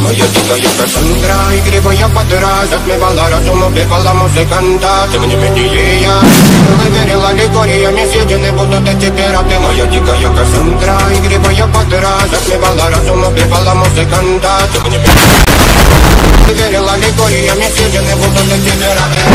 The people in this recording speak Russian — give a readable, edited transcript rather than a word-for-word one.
моя дикая Кассандра. Игривая подра затмевала разум, убивала музыканта. Тем не менее я выверила легориями, съедены будут эти пираты. Моя дикая Кассандра. Игривая подра затмевала разум, убивала музыканта. Тем не менее выверила легориями, съедены будут эти пираты.